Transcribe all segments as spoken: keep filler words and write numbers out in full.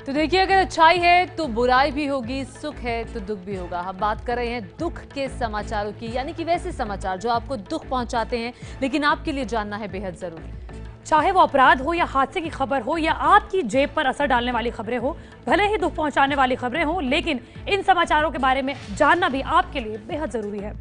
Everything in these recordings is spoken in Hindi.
तो देखिए, अगर अच्छाई है तो बुराई भी होगी, सुख है तो दुख भी होगा। हम बात कर रहे हैं दुख के समाचारों की, यानी कि वैसे समाचार जो आपको दुख पहुंचाते हैं लेकिन आपके लिए जानना है बेहद जरूरी। चाहे वो अपराध हो या हादसे की खबर हो या आपकी जेब पर असर डालने वाली खबरें हो, भले ही दुख पहुंचाने वाली खबरें हो, लेकिन इन समाचारों के बारे में जानना भी आपके लिए बेहद जरूरी है।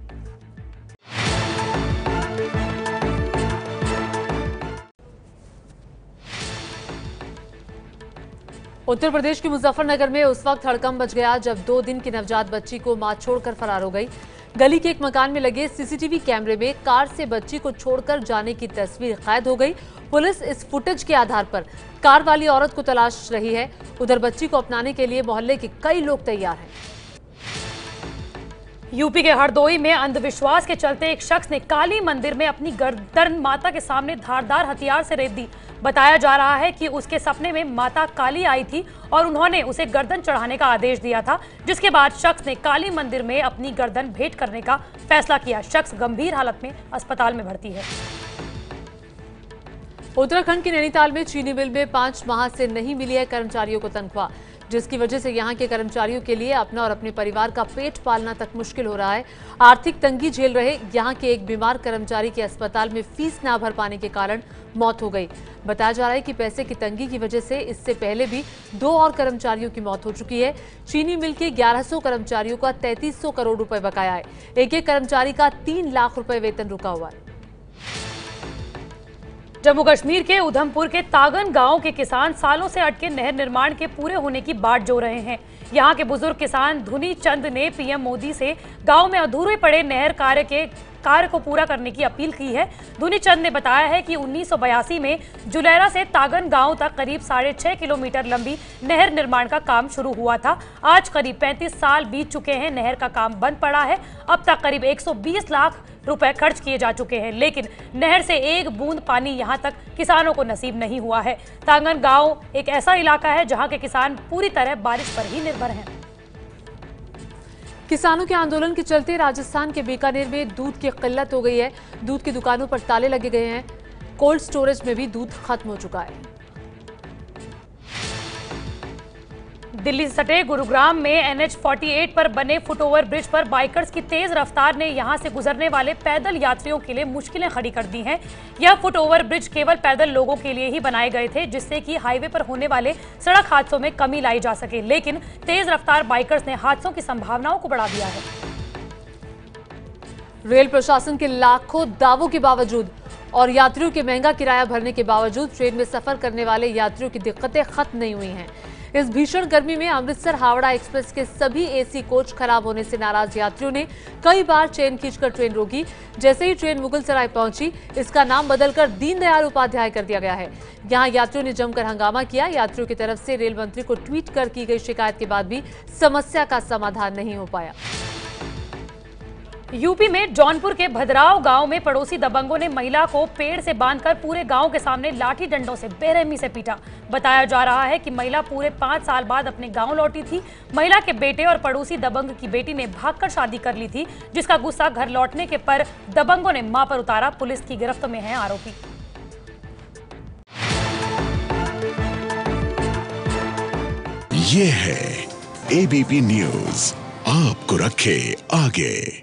उत्तर प्रदेश के मुजफ्फरनगर में उस वक्त हड़कंप मच गया जब दो दिन की नवजात बच्ची को मां छोड़कर फरार हो गई। गली के एक मकान में लगे सीसीटीवी कैमरे में कार से बच्ची को छोड़कर जाने की तस्वीर कैद हो गई। पुलिस इस फुटेज के आधार पर कार वाली औरत को तलाश रही है। उधर बच्ची को अपनाने के लिए मोहल्ले के कई लोग तैयार हैं। यूपी के हरदोई में अंधविश्वास के चलते एक शख्स ने काली मंदिर में अपनी गर्दन माता के सामने धारदार हथियार से रेत दी। बताया जा रहा है कि उसके सपने में माता काली आई थी और उन्होंने उसे गर्दन चढ़ाने का आदेश दिया था, जिसके बाद शख्स ने काली मंदिर में अपनी गर्दन भेंट करने का फैसला किया। शख्स गंभीर हालत में अस्पताल में भर्ती है। उत्तराखंड के नैनीताल में चीनी मिल में पांच माह से नहीं मिली है कर्मचारियों को तनख्वाह, जिसकी वजह से यहां के कर्मचारियों के लिए अपना और अपने परिवार का पेट पालना तक मुश्किल हो रहा है। आर्थिक तंगी झेल रहे यहां के एक बीमार कर्मचारी के अस्पताल में फीस न भर पाने के कारण मौत हो गई। बताया जा रहा है कि पैसे की तंगी की वजह से इससे पहले भी दो और कर्मचारियों की मौत हो चुकी है। चीनी मिल के ग्यारह सौ कर्मचारियों का तैंतीस सौ करोड़ रुपए बकाया है। एक एक कर्मचारी का तीन लाख रुपए वेतन रुका हुआ है। जम्मू कश्मीर के उधमपुर के तागन गांव के किसान सालों से अटके नहर निर्माण के पूरे होने की बाट जो रहे हैं। यहां के बुजुर्ग किसान धुनी चंद ने पीएम मोदी से गांव में अधूरे पड़े नहर कार्य के कार्य को पूरा करने की अपील की है। धुनी चंद ने बताया है कि उन्नीस सौ बयासी में जुलेरा से तागन गांव तक करीब साढ़े छह किलोमीटर लंबी नहर निर्माण का काम शुरू हुआ था। आज करीब पैंतीस साल बीत चुके हैं, नहर का काम बंद पड़ा है। अब तक करीब एक सौ बीस लाख रुपए खर्च किए जा चुके हैं, लेकिन नहर से एक बूंद पानी यहां तक किसानों को नसीब नहीं हुआ है। तांगन गांव एक ऐसा इलाका है जहां के किसान पूरी तरह बारिश पर ही निर्भर हैं। किसानों के आंदोलन के चलते राजस्थान के बीकानेर में दूध की किल्लत हो गई है। दूध की दुकानों पर ताले लगे गए हैं। कोल्ड स्टोरेज में भी दूध खत्म हो चुका है। दिल्ली से सटे गुरुग्राम में एन एच अड़तालीस पर बने फुटओवर ब्रिज पर बाइकर्स की तेज रफ्तार ने यहां से गुजरने वाले पैदल यात्रियों के लिए मुश्किलें खड़ी कर दी हैं। यह फुटओवर ब्रिज केवल पैदल लोगों के लिए ही बनाए गए थे, जिससे कि हाईवे पर होने वाले सड़क हादसों में कमी लाई जा सके, लेकिन तेज रफ्तार बाइकर्स ने हादसों की संभावनाओं को बढ़ा दिया है। रेल प्रशासन के लाखों दावों के बावजूद और यात्रियों के महंगा किराया भरने के बावजूद ट्रेन में सफर करने वाले यात्रियों की दिक्कतें खत्म नहीं हुई हैं। इस भीषण गर्मी में अमृतसर हावड़ा एक्सप्रेस के सभी एसी कोच खराब होने से नाराज यात्रियों ने कई बार चेन खींचकर ट्रेन रोकी। जैसे ही ट्रेन मुगलसराय पहुंची, इसका नाम बदलकर दीनदयाल उपाध्याय कर दिया गया है। यहां यात्रियों ने जमकर हंगामा किया। यात्रियों की तरफ से रेल मंत्री को ट्वीट कर की गई शिकायत के बाद भी समस्या का समाधान नहीं हो पाया। यूपी में जौनपुर के भद्राव गांव में पड़ोसी दबंगों ने महिला को पेड़ से बांधकर पूरे गांव के सामने लाठी डंडों से बेरहमी से पीटा। बताया जा रहा है कि महिला पूरे पांच साल बाद अपने गांव लौटी थी। महिला के बेटे और पड़ोसी दबंग की बेटी ने भागकर शादी कर ली थी, जिसका गुस्सा घर लौटने के पर दबंगों ने मां पर उतारा। पुलिस की गिरफ्त में है आरोपी। ये है एबीपी न्यूज, आपको रखे आगे।